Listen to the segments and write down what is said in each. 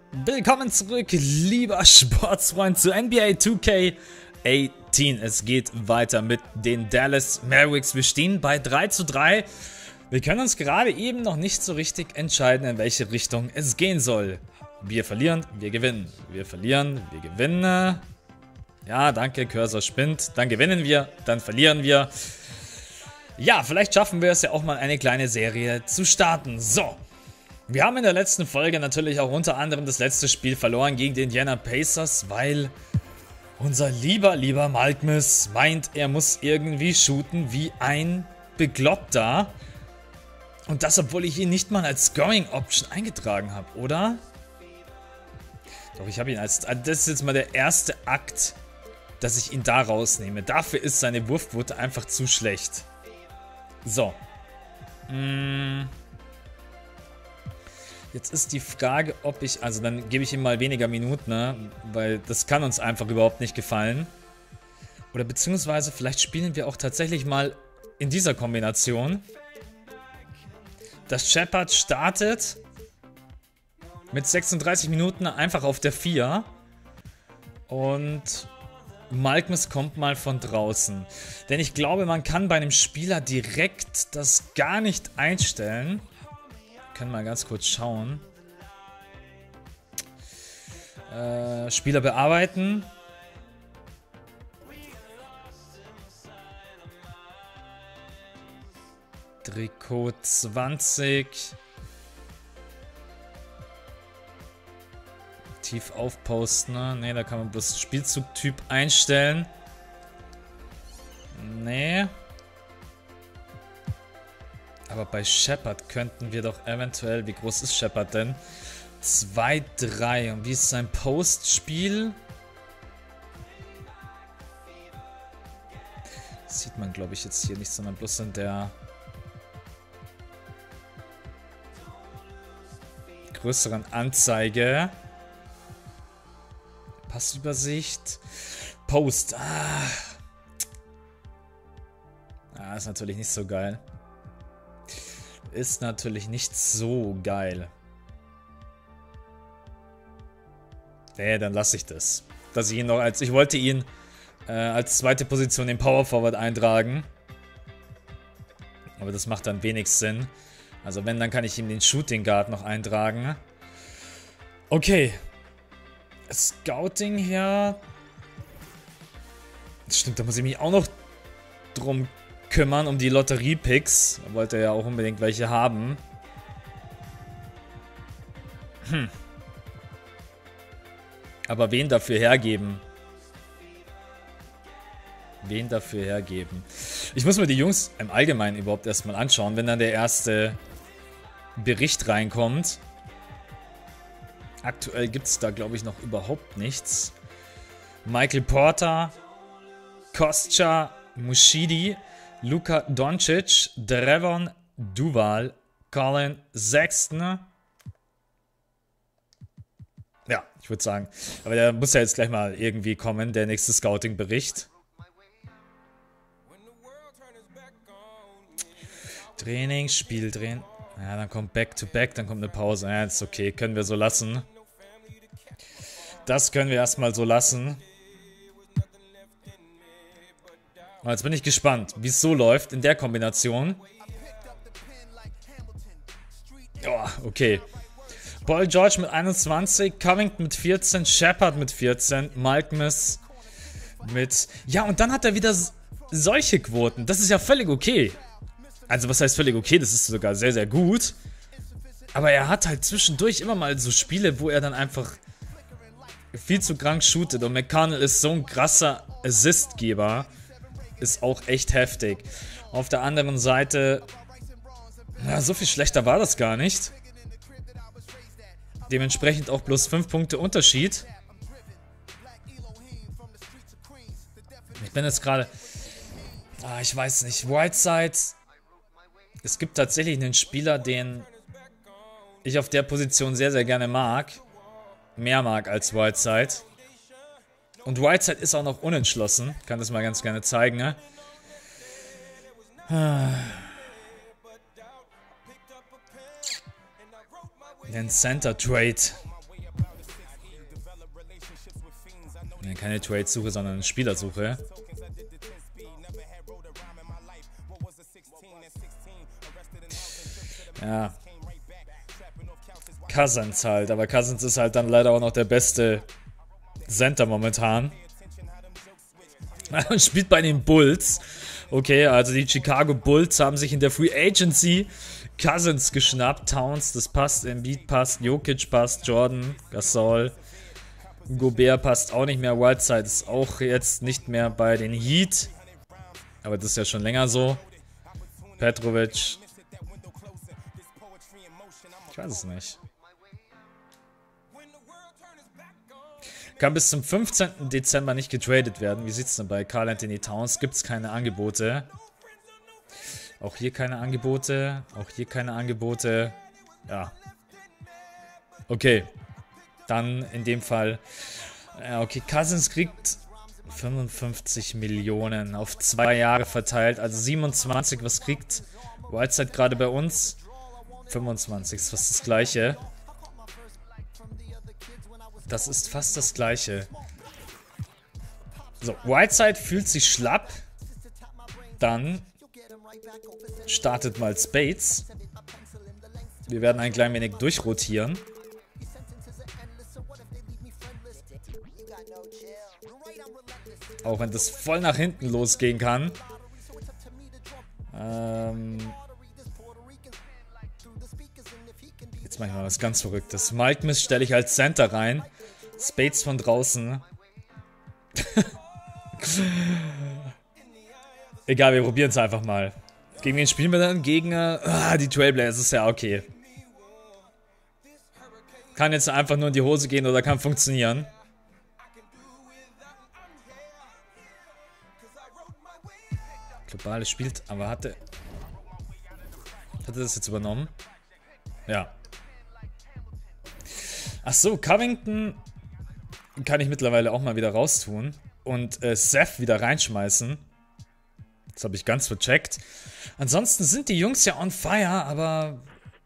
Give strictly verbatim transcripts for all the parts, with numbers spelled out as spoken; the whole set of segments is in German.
Willkommen zurück, lieber Sportsfreund, zu N B A two K achtzehn. Es geht weiter mit den Dallas Mavericks. Wir stehen bei drei zu drei. Wir können uns gerade eben noch nicht so richtig entscheiden, in welche Richtung es gehen soll. Wir verlieren, wir gewinnen. Wir verlieren, wir gewinnen. Ja, danke, Cursor spinnt. Dann gewinnen wir, dann verlieren wir. Ja, vielleicht schaffen wir es ja auch mal, eine kleine Serie zu starten. So. Wir haben in der letzten Folge natürlich auch unter anderem das letzte Spiel verloren gegen die Indiana Pacers, weil unser lieber, lieber Malkmus meint, er muss irgendwie shooten wie ein Bekloppter. Und das, obwohl ich ihn nicht mal als Scoring Option eingetragen habe, oder? Doch, ich habe ihn als... Das ist jetzt mal der erste Akt, dass ich ihn da rausnehme. Dafür ist seine Wurfquote einfach zu schlecht. So. Mmh. Jetzt ist die Frage, ob ich... Also dann gebe ich ihm mal weniger Minuten, ne? Weil das kann uns einfach überhaupt nicht gefallen. Oder beziehungsweise vielleicht spielen wir auch tatsächlich mal in dieser Kombination. Dass Shepard startet mit sechsunddreißig Minuten einfach auf der vier. Und Malkmus kommt mal von draußen. Denn ich glaube, man kann bei einem Spieler direkt das gar nicht einstellen. Wir können mal ganz kurz schauen. Äh, Spieler bearbeiten. Trikot zwanzig. Tief aufposten. Ne, nee, da kann man bloß Spielzugtyp einstellen. Nee. Aber bei Shepard könnten wir doch eventuell... Wie groß ist Shepard denn? zwei drei. Und wie ist sein Postspiel? Das sieht man, glaube ich, jetzt hier nicht, sondern bloß in der größeren Anzeige. Passübersicht. Post. Ah. Ah, ist natürlich nicht so geil. Ist natürlich nicht so geil. Nee, dann lasse ich das. Dass ich ihn noch als... Ich wollte ihn äh, als zweite Position den Power Forward eintragen. Aber das macht dann wenig Sinn. Also wenn, dann kann ich ihm den Shooting Guard noch eintragen. Okay. Scouting her. Stimmt, da muss ich mich auch noch drum kümmern, um die Lotterie-Picks. Da wollte er ja auch unbedingt welche haben. Hm. Aber wen dafür hergeben? Wen dafür hergeben? Ich muss mir die Jungs im Allgemeinen überhaupt erstmal anschauen, wenn dann der erste Bericht reinkommt. Aktuell gibt es da, glaube ich, noch überhaupt nichts. Michael Porter, Kostja Mushidi, Luka Doncic, Drevon Duval, Colin Sexton. Ja, ich würde sagen. Aber der muss ja jetzt gleich mal irgendwie kommen, der nächste Scouting-Bericht. Training, Spiel drehen. Ja, dann kommt Back-to-Back, dann kommt eine Pause. Ja, ist okay, können wir so lassen. Das können wir erstmal so lassen. Und jetzt bin ich gespannt, wie es so läuft in der Kombination. Oh, okay. Paul George mit einundzwanzig, Covington mit vierzehn, Shepard mit vierzehn, Malkmus mit... Ja, und dann hat er wieder solche Quoten. Das ist ja völlig okay. Also was heißt völlig okay? Das ist sogar sehr, sehr gut. Aber er hat halt zwischendurch immer mal so Spiele, wo er dann einfach viel zu krank shootet. Und McConnell ist so ein krasser Assistgeber. Ist auch echt heftig. Auf der anderen Seite, na, so viel schlechter war das gar nicht. Dementsprechend auch bloß fünf Punkte Unterschied. Ich bin jetzt gerade... Ah, ich weiß nicht. Whiteside... Es gibt tatsächlich einen Spieler, den ich auf der Position sehr, sehr gerne mag. Mehr mag als Whiteside. Und Whiteside ist auch noch unentschlossen. Ich kann das mal ganz gerne zeigen, ne? Den Center Trade. Keine Trade-Suche, sondern eine Spielersuche. Ja. Cousins halt, aber Cousins ist halt dann leider auch noch der beste Center momentan. Und spielt bei den Bulls. Okay, also die Chicago Bulls haben sich in der Free Agency Cousins geschnappt. Towns, das passt, Embiid passt, Jokic passt, Jordan, Gasol, Gobert passt auch nicht mehr. Whiteside ist auch jetzt nicht mehr bei den Heat. Aber das ist ja schon länger so. Petrovic. Ich weiß es nicht. Kann bis zum fünfzehnten Dezember nicht getradet werden. Wie sieht es denn bei Karl Anthony Towns? Gibt es keine Angebote? Auch hier keine Angebote. Auch hier keine Angebote. Ja. Okay. Dann in dem Fall. Ja, okay, Cousins kriegt fünfundfünfzig Millionen auf zwei Jahre verteilt. Also siebenundzwanzig. Was kriegt Whiteside gerade bei uns? fünfundzwanzig. Ist fast das gleiche. Das ist fast das gleiche. So, Whiteside fühlt sich schlapp. Dann startet mal Spades. Wir werden ein klein wenig durchrotieren. Auch wenn das voll nach hinten losgehen kann. Ähm... Jetzt mache ich mal was ganz Verrücktes. Malkmus stelle ich als Center rein. Spades von draußen. Egal, wir probieren es einfach mal. Gegen wen spielen wir dann? Gegen äh, ah, die Trailblazers, ist ja okay. Kann jetzt einfach nur in die Hose gehen oder kann funktionieren. Globales spielt, aber hatte... Hatte das jetzt übernommen? Ja. Ach so, Covington kann ich mittlerweile auch mal wieder raustun und äh, Seth wieder reinschmeißen. Das habe ich ganz vercheckt. Ansonsten sind die Jungs ja on fire, aber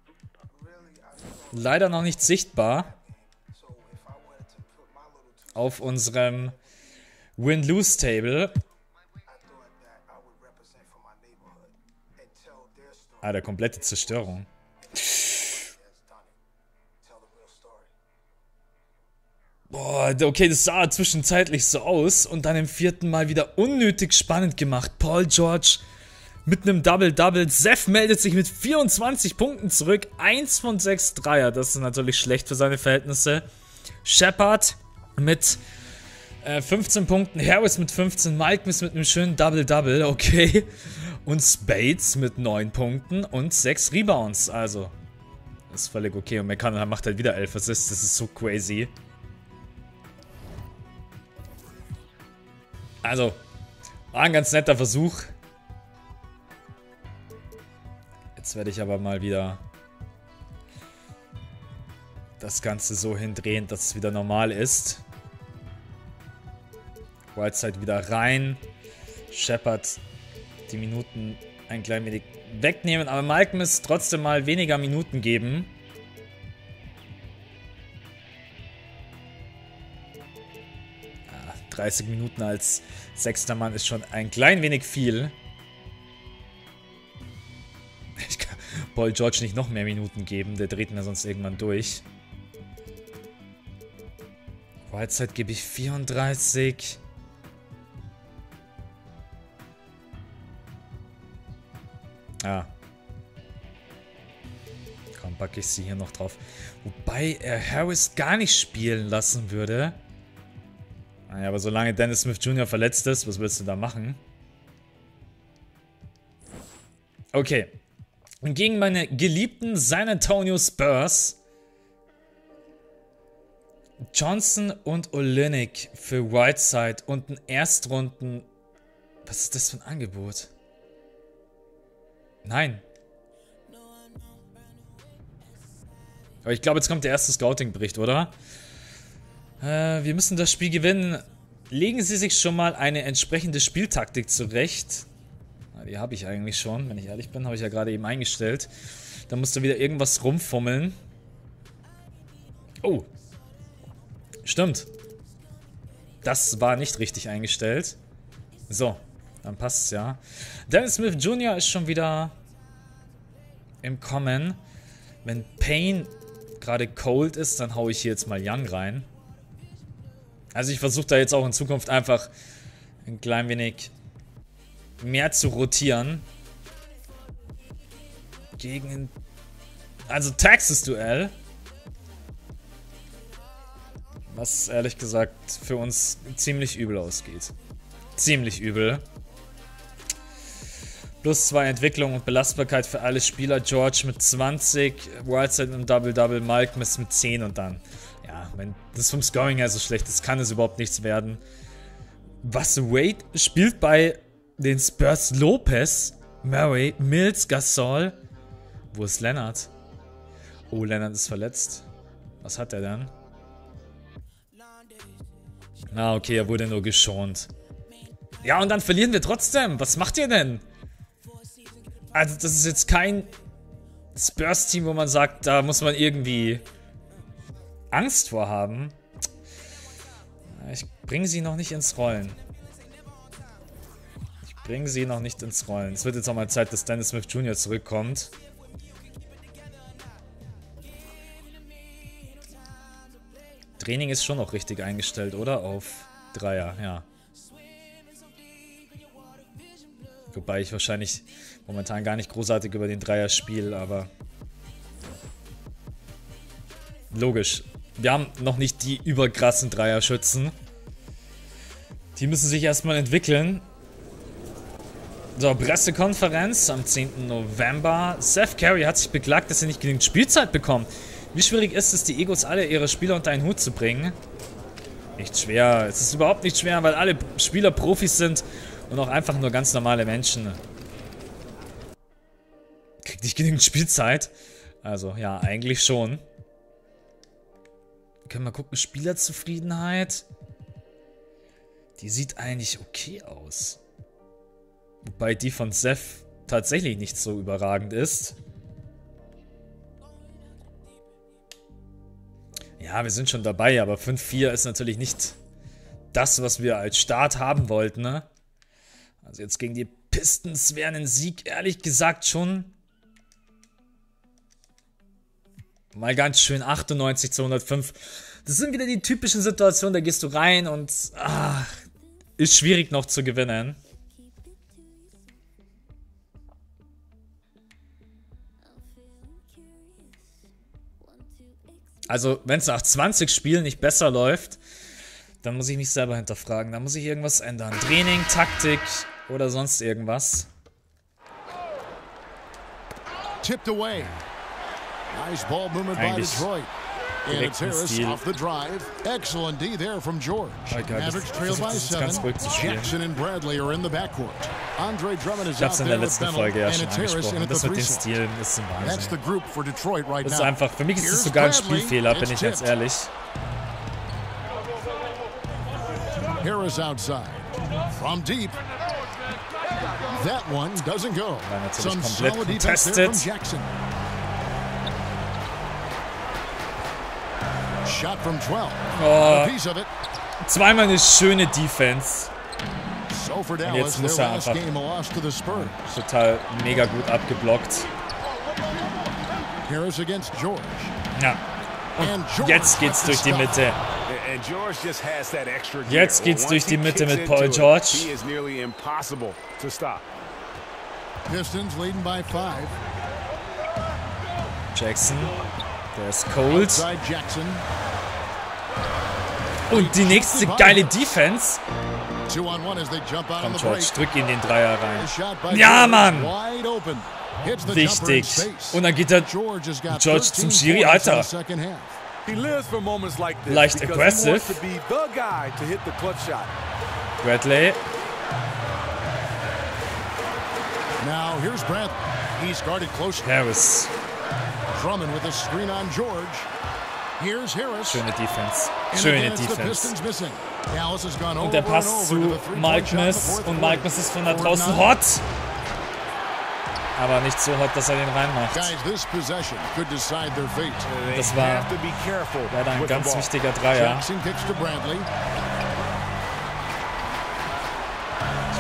leider noch nicht sichtbar auf unserem Win-Lose-Table. Ah, der komplette Zerstörung. Boah, okay, das sah zwischenzeitlich so aus und dann im vierten Mal wieder unnötig spannend gemacht. Paul George mit einem Double-Double. Seth meldet sich mit vierundzwanzig Punkten zurück. eins von sechs Dreier, das ist natürlich schlecht für seine Verhältnisse. Shepard mit äh, fünfzehn Punkten. Harris mit fünfzehn. Malkmus mit einem schönen Double-Double, okay. Und Spades mit neun Punkten und sechs Rebounds. Also, das ist völlig okay. Und McConnell macht halt wieder elf Assists. Das ist so crazy. Also, war ein ganz netter Versuch. Jetzt werde ich aber mal wieder das Ganze so hindrehen, dass es wieder normal ist. Whiteside wieder rein. Shepard die Minuten ein klein wenig wegnehmen, aber Malkmus trotzdem mal weniger Minuten geben. dreißig Minuten als sechster Mann ist schon ein klein wenig viel. Ich kann Paul George nicht noch mehr Minuten geben, der dreht mir sonst irgendwann durch. Whiteside gebe ich vierunddreißig. Ja. Komm, packe ich sie hier noch drauf. Wobei er Harris gar nicht spielen lassen würde. Naja, aber solange Dennis Smith Junior verletzt ist, was willst du da machen? Okay. Und gegen meine geliebten San Antonio Spurs. Johnson und Olynyk für Whiteside und ein Erstrunden... Was ist das für ein Angebot? Nein. Aber ich glaube, jetzt kommt der erste Scouting-Bericht, oder? Äh, wir müssen das Spiel gewinnen. Legen Sie sich schon mal eine entsprechende Spieltaktik zurecht. Na, die habe ich eigentlich schon, wenn ich ehrlich bin. Habe ich ja gerade eben eingestellt. Da musst du wieder irgendwas rumfummeln. Oh. Stimmt. Das war nicht richtig eingestellt. So, dann passt's ja. Dennis Smith Junior ist schon wieder im Kommen. Wenn Payne gerade cold ist, dann haue ich hier jetzt mal Young rein. Also ich versuche da jetzt auch in Zukunft einfach ein klein wenig mehr zu rotieren. Gegen... Also Texas-Duell. Was ehrlich gesagt für uns ziemlich übel ausgeht. Ziemlich übel. Plus zwei Entwicklung und Belastbarkeit für alle Spieler. George mit zwanzig, Whiteside mit Double-Double, Malcolm mit zehn und dann... Ja, wenn das vom Scoring her so schlecht ist, kann es überhaupt nichts werden. Was Wade spielt bei den Spurs? Lopez, Murray, Mills, Gasol. Wo ist Leonard? Oh, Leonard ist verletzt. Was hat er denn? Ah, okay, er wurde nur geschont. Ja, und dann verlieren wir trotzdem. Was macht ihr denn? Also, das ist jetzt kein Spurs-Team, wo man sagt, da muss man irgendwie Angst vor haben. Ich bringe sie noch nicht ins Rollen. Ich bringe sie noch nicht ins Rollen. Es wird jetzt auch mal Zeit, dass Dennis Smith Junior zurückkommt. Training ist schon noch richtig eingestellt, oder? Auf Dreier, ja. Wobei ich wahrscheinlich momentan gar nicht großartig über den Dreier spiele, aber... Logisch. Wir haben noch nicht die überkrassen Dreierschützen. Die müssen sich erstmal entwickeln. So, Pressekonferenz am zehnten November. Seth Curry hat sich beklagt, dass er nicht genügend Spielzeit bekommt. Wie schwierig ist es, die Egos aller ihrer Spieler unter einen Hut zu bringen? Nicht schwer. Es ist überhaupt nicht schwer, weil alle Spieler Profis sind und auch einfach nur ganz normale Menschen. Kriegt nicht genügend Spielzeit? Also, ja, eigentlich schon. Können wir gucken, Spielerzufriedenheit. Die sieht eigentlich okay aus. Wobei die von Seth tatsächlich nicht so überragend ist. Ja, wir sind schon dabei, aber fünf vier ist natürlich nicht das, was wir als Start haben wollten, ne? Also jetzt gegen die Pistons wäre ein Sieg, ehrlich gesagt, schon mal ganz schön. Achtundneunzig zu hundertfünf. Das sind wieder die typischen Situationen, da gehst du rein und ach, ist schwierig noch zu gewinnen. Also, wenn es nach zwanzig Spielen nicht besser läuft, dann muss ich mich selber hinterfragen. Da muss ich irgendwas ändern. Training, Taktik oder sonst irgendwas. Tipped away. Nice ball movement by Detroit. And it's Harris off the drive. Excellent D there from George. Mavericks trail by seven. Jackson and Bradley are in the backcourt. Andre Drummond is out there with Bennell, and it's Harris in at the three zone. That's the group for Detroit right now. Das ist einfach, für mich ist es sogar ein Spielfehler, bin ich ganz ehrlich. Harris outside from deep. That one doesn't go. War natürlich komplett contested. Shot from twelve. Oh, zweimal eine schöne Defense. Und jetzt muss er einfach total mega gut abgeblockt. Ja. Und jetzt geht's durch die Mitte. Jetzt geht's durch die Mitte mit Paul George. Jackson. Der ist cold. Und die nächste geile Defense. Komm, George, drück ihn den Dreier rein. Ja, Mann! Wichtig. Und dann geht der George zum Schiri. Alter. Leicht aggressive. Bradley. Harris. Drummond with a screen on George. Here's Harris. Schöne Defense. Schöne Defense. Und der Pass zu Malkmus. Und Malkmus ist von da draußen hot. Aber nicht so hot, dass er den reinmacht. Das war leider ein ganz wichtiger Dreier.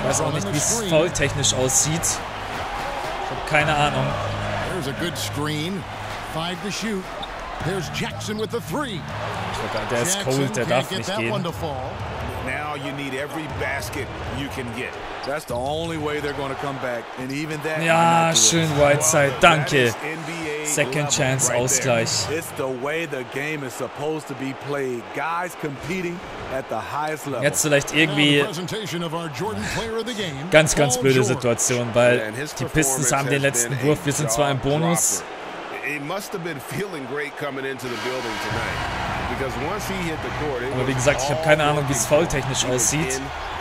Ich weiß auch nicht, wie es foultechnisch aussieht. Ich habe keine Ahnung. There's a good screen. Five to shoot. There's Jackson with the three. Der ist cold, der darf nicht gehen. Now you need every basket you can get. That's the only way they're going to come back, and even that. Ja, schön Whiteside, danke. Second Chance Ausgleich. It's the way the game is supposed to be played. Guys competing at the highest level. Jetzt vielleicht irgendwie ganz, ganz blöde Situation, weil die Pistons haben den letzten Wurf. Wir sind zwar im Bonus. Aber wie gesagt, ich habe keine Ahnung, wie es foultechnisch aussieht.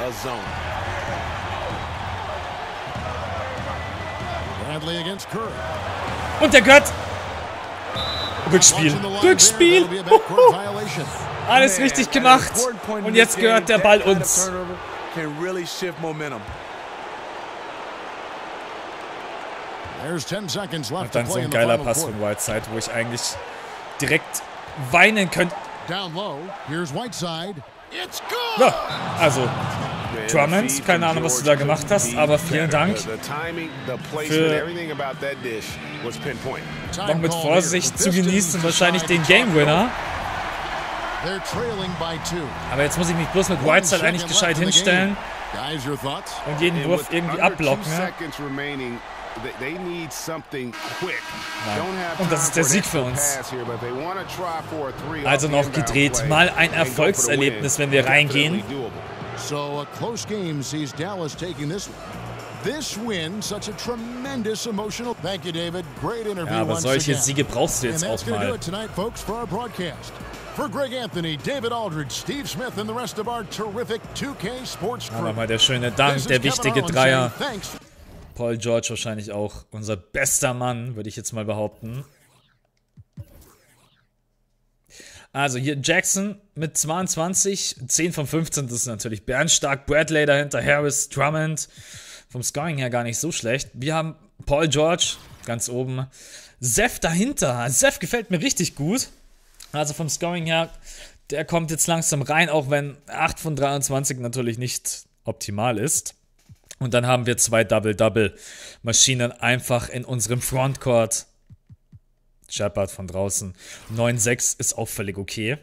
Und der Cut! Rückspiel. Rückspiel! Huhu. Alles richtig gemacht. Und jetzt gehört der Ball uns. Und dann so ein geiler Pass von Whiteside, wo ich eigentlich direkt weinen könnte. Ja, also Drummond, keine Ahnung, was du da gemacht hast, aber vielen Dank für noch mit Vorsicht zu genießen, wahrscheinlich den Game Winner. Aber jetzt muss ich mich bloß mit Whiteside eigentlich gescheit hinstellen und jeden Wurf irgendwie abblocken. Nein. Und das ist der Sieg für uns. Also noch gedreht. Mal ein Erfolgserlebnis, wenn wir reingehen. So a close game sees Dallas taking this one. This win, such a tremendous emotional. Thank you, David. Great interview. Ja, aber solche Siege brauchst du jetzt auch mal. For Greg Anthony, David Aldridge, Steve Smith and the rest of our terrific two K Sports Crew. Aber mal der schöne Dank, der wichtige Dreier. Paul George wahrscheinlich auch unser bester Mann, würde ich jetzt mal behaupten. Also hier Jackson mit zweiundzwanzig, zehn von fünfzehn, das ist natürlich bärenstark. Bradley dahinter, Harris, Drummond. Vom Scoring her gar nicht so schlecht. Wir haben Paul George ganz oben. Seth dahinter. Seth gefällt mir richtig gut. Also vom Scoring her, der kommt jetzt langsam rein, auch wenn acht von dreiundzwanzig natürlich nicht optimal ist. Und dann haben wir zwei Double-Double-Maschinen einfach in unserem Frontcourt. Shepard von draußen. neun sechs ist auch völlig okay.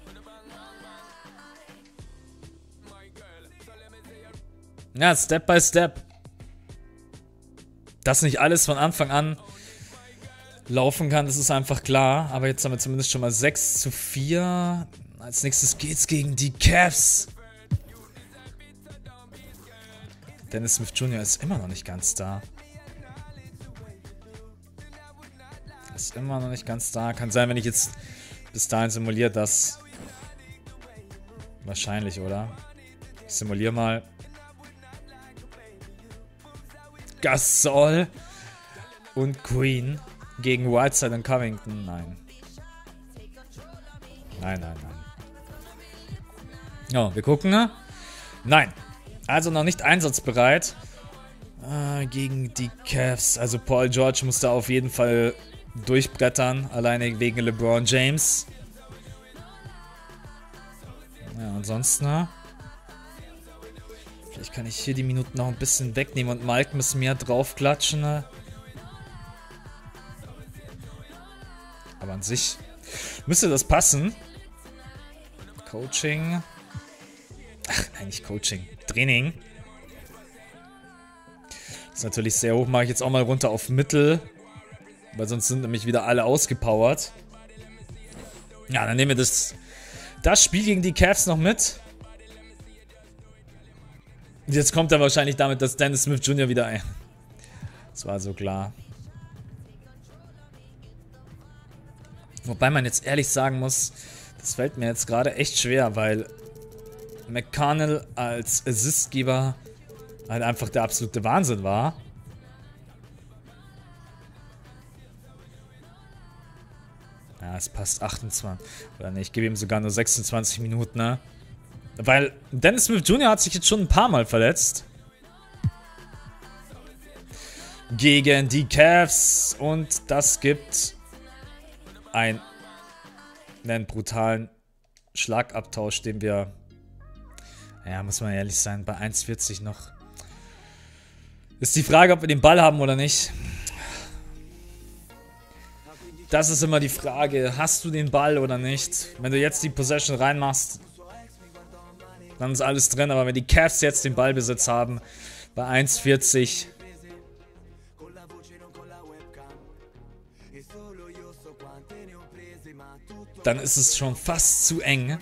Ja, Step by Step. Dass nicht alles von Anfang an laufen kann, das ist einfach klar. Aber jetzt haben wir zumindest schon mal sechs zu vier. Als nächstes geht's gegen die Cavs. Dennis Smith Junior ist immer noch nicht ganz da. Ist immer noch nicht ganz da. Kann sein, wenn ich jetzt bis dahin simuliere, dass... Wahrscheinlich, oder? Ich simuliere mal. Gasol und Queen gegen Whiteside und Covington. Nein. Nein, nein, nein. Ja, wir gucken. Ne? Nein. Also noch nicht einsatzbereit. Äh, gegen die Cavs. Also Paul George muss da auf jeden Fall durchbrettern. Alleine wegen LeBron James. Ja, ansonsten. Ne? Vielleicht kann ich hier die Minuten noch ein bisschen wegnehmen und Mike muss mehr draufklatschen. Ne? Aber an sich müsste das passen. Coaching. Ach, nein, nicht Coaching. Training. Das ist natürlich sehr hoch. Mache ich jetzt auch mal runter auf Mittel. Weil sonst sind nämlich wieder alle ausgepowert. Ja, dann nehmen wir das, das Spiel gegen die Cavs noch mit. Und jetzt kommt er wahrscheinlich damit, dass Dennis Smith Junior wieder ein. Das war so klar. Wobei man jetzt ehrlich sagen muss, das fällt mir jetzt gerade echt schwer, weil McConnell als Assistgeber halt einfach der absolute Wahnsinn war. Ja, es passt achtundzwanzig. Oder ne, ich gebe ihm sogar nur sechsundzwanzig Minuten, ne? Weil Dennis Smith Junior hat sich jetzt schon ein paar Mal verletzt. Gegen die Cavs. Und das gibt ein, einen brutalen Schlagabtausch, den wir, ja, muss man ehrlich sein, bei eins vierzig noch Ist die Frage, ob wir den Ball haben oder nicht. Das ist immer die Frage. Hast du den Ball oder nicht? Wenn du jetzt die Possession reinmachst, dann ist alles drin. Aber wenn die Cavs jetzt den Ballbesitz haben, bei eins vierzig... dann ist es schon fast zu eng.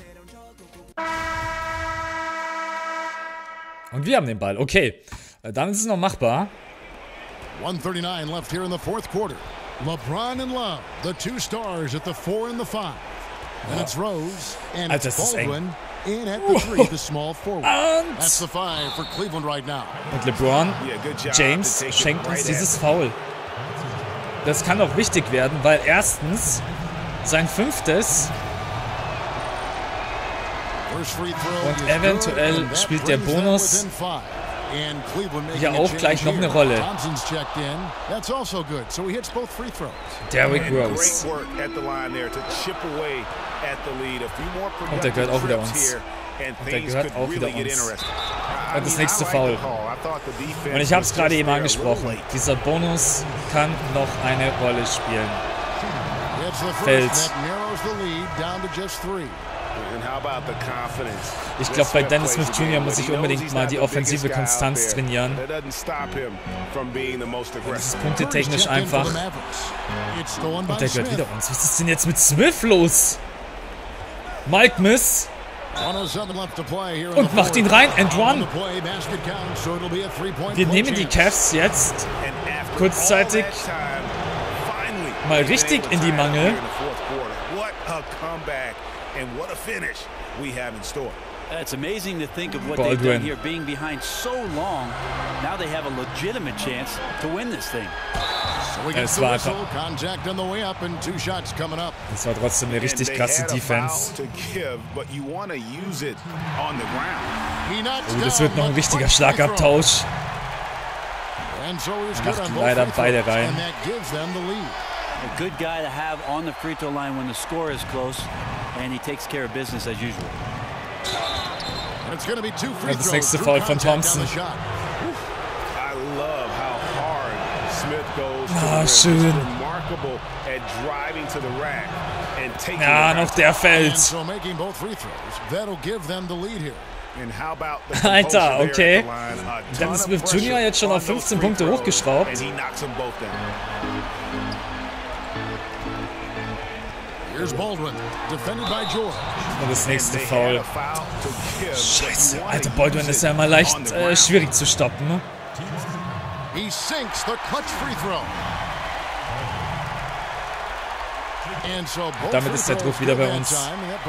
Und wir haben den Ball. Okay, dann ist es noch machbar. one thirty-nine left here in the fourth quarter. LeBron and Love, the two stars at the four and the five. And it's Rose and Alter, it's das ist eng. Baldwin in at the three, the small forward. Und, That's the five for Cleveland right now. und LeBron James schenkt uns dieses Foul. Das kann auch wichtig werden, weil erstens sein fünftes und eventuell spielt der Bonus ja auch gleich noch eine Rolle. Derrick Rose. Und der gehört auch wieder uns. Und der gehört auch wieder uns. Und das nächste Foul. Und ich habe es gerade eben angesprochen. Dieser Bonus kann noch eine Rolle spielen. Fällt. Ich glaube, bei Dennis Smith Junior muss ich unbedingt mal die offensive Konstanz trainieren. Das ist punktetechnisch einfach. Und der gehört wieder uns. Was ist denn jetzt mit Smith los? Mike Miss. Und macht ihn rein. And one. Wir nehmen die Cavs jetzt kurzzeitig mal richtig in die Mangel. And what a finish we have in store. It's amazing to think of what they've done here, being behind so long. Now they have a legitimate chance to win this thing. Es war einfach. Es war trotzdem eine richtig krasse Defense. Oh, das wird noch ein richtiger Schlagabtausch. Macht leider beide rein. A good guy to have on the free throw line when the score is close, and he takes care of business as usual. Das nächste Foul von Thompson. Ah, schön. Ja, noch der fällt. Alter, okay. Dennis Smith Junior jetzt schon auf fünfzehn Punkte hochgeschraubt. Und das nächste Foul. Scheiße, Alter, Baldwin ist ja immer leicht äh, schwierig zu stoppen. Ne? Damit ist der Druck wieder bei uns.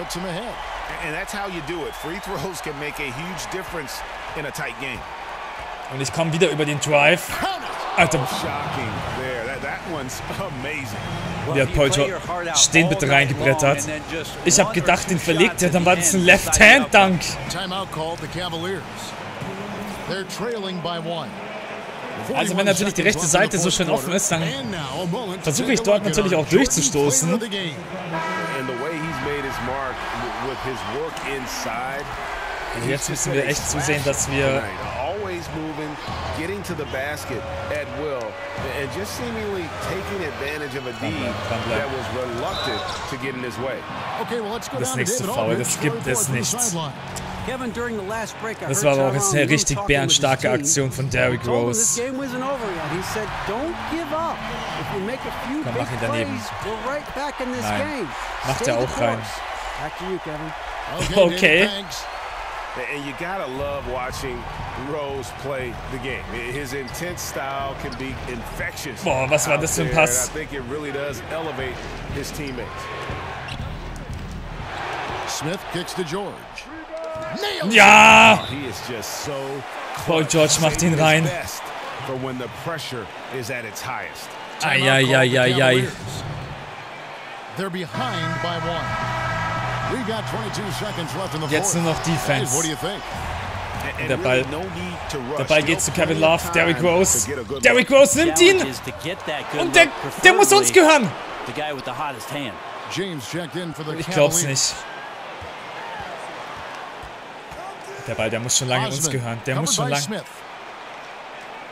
Und ich komme wieder über den Drive. Alter. Wie hat Paul George stehen bitte reingebrettert. Ich habe gedacht, den verlegt er, dann war das ein Left-Hand-Dunk. Also wenn natürlich die rechte Seite so schön offen ist, dann versuche ich dort natürlich auch durchzustoßen. Also jetzt müssen wir echt zusehen, dass wir getting to the basket at will and just seemingly taking advantage of a D that was reluctant to get in his way. Das nächste Foul, das gibt es nicht. Das war aber auch jetzt eine richtig bärenstarke Aktion von Derrick Rose. Komm, mach ihn daneben. Nein, macht er auch rein. Okay. And you gotta love watching Rose play the game. His intense style can be infectious. Boah, was war das für ein Pass? I think it really does elevate his teammates. Smith kicks to George. Ja! Paul George macht ihn rein. Eieieiei. They're behind by one. Jetzt nur noch Defense. Der Ball, der Ball geht zu Kevin Love. Derrick Rose. Derrick Rose nimmt ihn. Und der, der muss uns gehören. Ich glaub's nicht. Der Ball, der muss schon lange uns gehören. Der muss schon lange.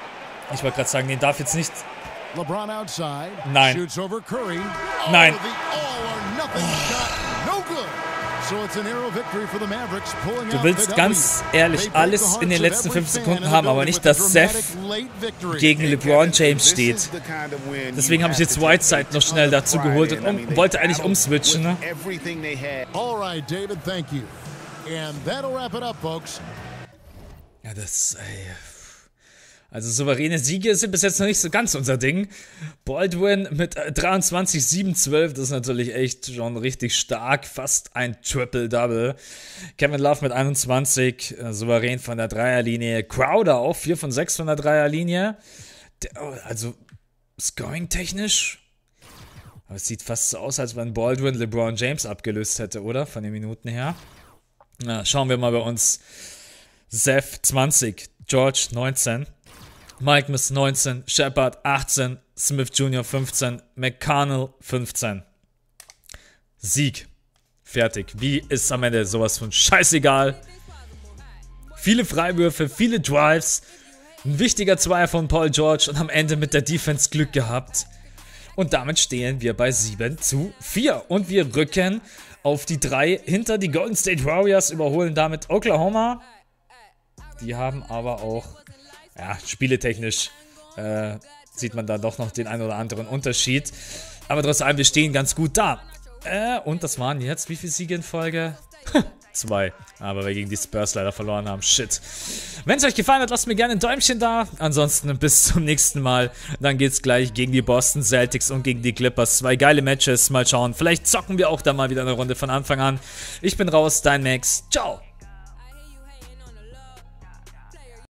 Ich wollte gerade sagen, den darf jetzt nicht... LeBron outside. Nein. Shoots over Curry. Nein. Oh, the all or nothing shot. No good. So it's a narrow victory for the Mavericks, pulling Du willst ganz ehrlich alles in den letzten fünf Sekunden haben, aber nicht, dass Seth gegen LeBron James steht. Deswegen habe ich jetzt Whiteside noch schnell dazu geholt und um, wollte eigentlich umswitchen. Ne? Alright, David, thank you. And that'll wrap it up, folks. Ja, das, ey. Also souveräne Siege sind bis jetzt noch nicht so ganz unser Ding. Baldwin mit dreiundzwanzig, sieben, zwölf, das ist natürlich echt schon richtig stark. Fast ein Triple-Double. Kevin Love mit einundzwanzig, äh, souverän von der Dreierlinie. Crowder auch, vier von sechs von der Dreierlinie. Der, also scoring-technisch. Aber es sieht fast so aus, als wenn Baldwin LeBron James abgelöst hätte, oder? Von den Minuten her. Na, schauen wir mal bei uns. Seth zwanzig, George neunzehn. Mike Miss neunzehn, Shepard achtzehn, Smith Junior fünfzehn, McConnell fünfzehn. Sieg. Fertig. Wie ist am Ende sowas von scheißegal? Viele Freiwürfe, viele Drives, ein wichtiger Zweier von Paul George und am Ende mit der Defense Glück gehabt. Und damit stehen wir bei sieben zu vier. Und wir rücken auf die drei hinter die Golden State Warriors, überholen damit Oklahoma. Die haben aber auch... Ja, spieletechnisch äh, sieht man da doch noch den einen oder anderen Unterschied. Aber trotz allem, wir stehen ganz gut da. Äh, und das waren jetzt, wie viele Siege in Folge? Zwei. Aber wir gegen die Spurs leider verloren haben. Shit. Wenn es euch gefallen hat, lasst mir gerne ein Däumchen da. Ansonsten bis zum nächsten Mal. Dann geht's gleich gegen die Boston Celtics und gegen die Clippers. Zwei geile Matches. Mal schauen. Vielleicht zocken wir auch da mal wieder eine Runde von Anfang an. Ich bin raus, dein Max. Ciao.